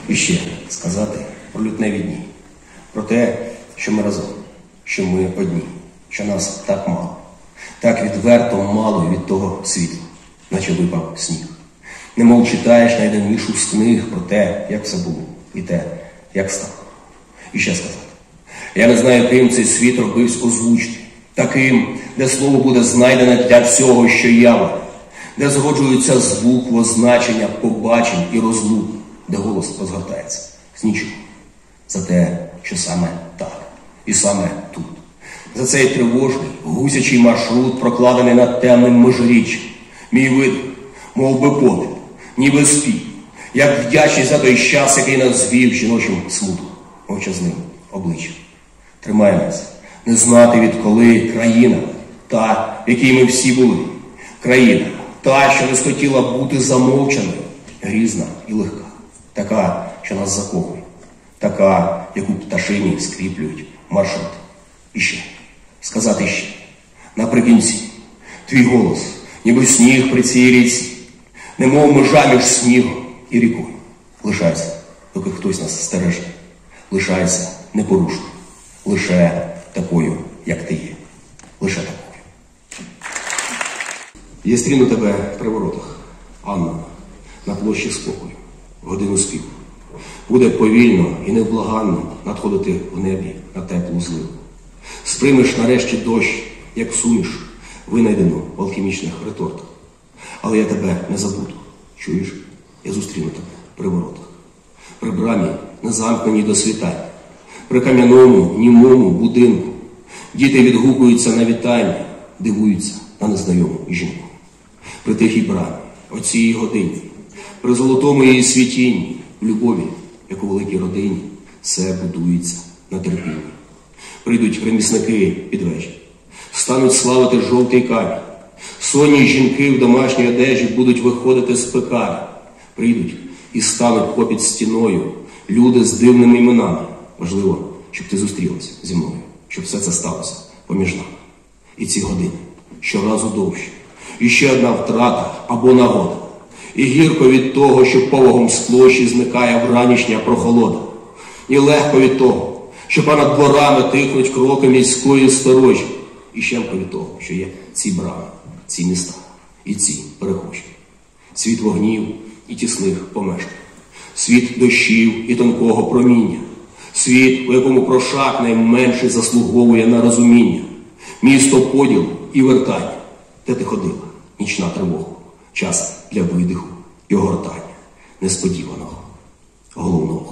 І ще сказати про лютневі дні, про те, що ми разом, що ми одні, що нас так мало, так відверто мало від того світла, наче випав сніг. Немов читаєш найдавнішу з книг про те, як все було, і те, як стало. І ще сказати, я не знаю, ким цей світ робився озвучний, таким, де слово буде знайдене для всього, що явлене, де згоджуються звук, означення, побачень і розлук, де голос розгортається з нічого. За те, що саме так, і саме тут. За цей тривожний, гусячий маршрут, прокладений над темним межиріччям. Мій видих, мов би подив, ніби спів, як вдячність за той час, який нас звів жіночим смутком, мовчазним обличчям. Тримаємося, не знати відколи країна, та, в якій ми всі були. Країна, та, що не схотіла бути замовчаною, грізна і легка. Така, що нас закохує. Така, яку пташині скріплюють маршрути. І ще, сказати ще, наприкінці, твій голос, ніби сніг при цій ріці, немов межа між снігом і рікою. Лишайся, доки хтось нас стереже. Лишайся непорушною. Лише такою, як ти є. Лише такою. Я стріну тебе при воротах, Анна, на площі спокою, в годину співу. Буде повільно і невблаганно надходити в небі на теплу зливу. Сприймеш нарешті дощ, як суміш, винайдену в алхімічних ретортах. Але я тебе не забуду. Чуєш? Я зустріну тебе при воротах. При брамі, не замкненій до світання. При кам'яному, німому будинку. Діти відгукуються на вітання, дивуються на незнайому жінку. При тихій брамі, о цій годині, при золотому її світінні, в любові, як у великій родині, все будується на терпінні. Прийдуть ремісники під вечір, стануть славити жовтий камінь. Сонні жінки в домашній одежі будуть виходити з пекарні. Прийдуть і стануть попід стіною люди з дивними іменами. Важливо, щоб ти зустрілася зі мною, щоб все це сталося поміж нами. І ці години щоразу довші. І ще одна втрата або нагода. І гірко від того, що повагом з площі зникає вранішня прохолода. І легко від того, що понад дворами тихнуть кроки міської сторожі. І щемко від того, що є ці брами, ці міста і ці перехожі. Світ вогнів і тісних помешкань. Світ дощів і тонкого проміння. Світ, у якому прошак найменший заслуговує на розуміння. Місто поділу і вертання. Де ти ходила? Нічна тривога. Час для видиху і огортання несподіваного головного.